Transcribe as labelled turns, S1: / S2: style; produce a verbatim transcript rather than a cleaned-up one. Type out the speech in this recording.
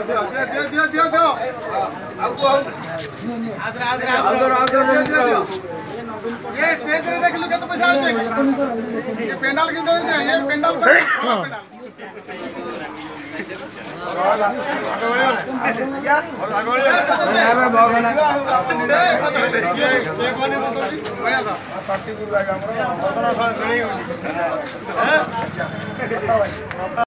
S1: दियो दियो दियो दियो आउ को आउ आदर आदर आदर आदर दियो दियो ये स्टेज रे देख लो केते पैसा आछे ये पेंडाल किन दे ये पेंडाल पर पेंडाल या आगोले आबे भगना ये ये कोने मतलब बढ़िया था षष्ठी गुरु आगे हमरो